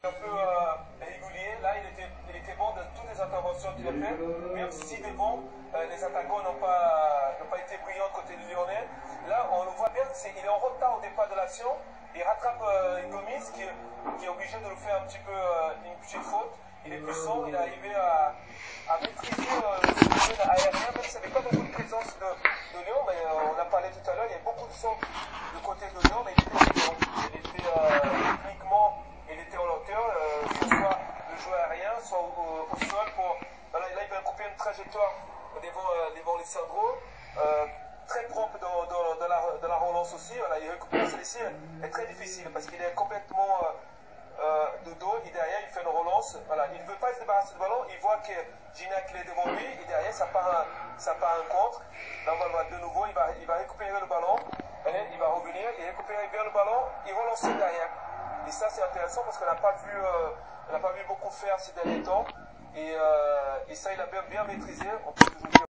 Un peu régulier. Là, il était bon de toutes les interventions qu'il a fait. Même si devant, les attaquants n'ont pas été brillants côté du Lyonnais. Là, on le voit bien, il est en retard au départ de l'action. Il rattrape Gomis qui est obligé de le faire un petit peu une petite faute. Il est puissant, il est arrivé à maîtriser le phénomène aérien, même s'il n'y avait pas beaucoup de présence de Lyon, mais on a parlé tout à l'heure, il y a beaucoup de son du côté de Lyon, mais il était brillant. Il était techniquement, il était en hauteur, soit le jeu aérien, soit au sol. Voilà, là, il va couper une trajectoire devant Alessandro. Très propre dans la relance aussi. Voilà, il récupère celle-ci, est très difficile parce qu'il est complètement de dos et derrière il fait une relance. Voilà, il ne veut pas se débarrasser du ballon. Il voit que Gignac est devant lui et derrière ça part un contre. Là, on va voir de nouveau, il va récupérer le ballon. Allez, il va revenir, il récupère bien le ballon, il relance derrière. Et ça c'est intéressant parce qu'on n'a pas vu beaucoup faire ces derniers temps. Et ça il a bien maîtrisé. On peut toujours dire